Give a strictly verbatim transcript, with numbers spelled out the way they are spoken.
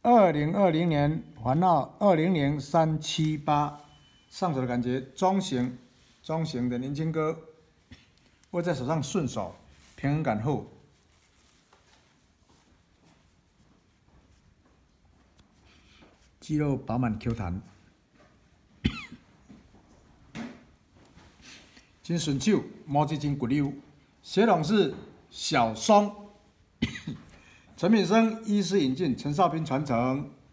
二零二零年环号二零零三七八，上手的感觉中型，中型的年轻哥，握在手上顺手，平衡感厚，肌肉饱满 Q 弹，真顺手，毛质真骨溜，血统是小松。陈品生医师引进，陈少斌传承。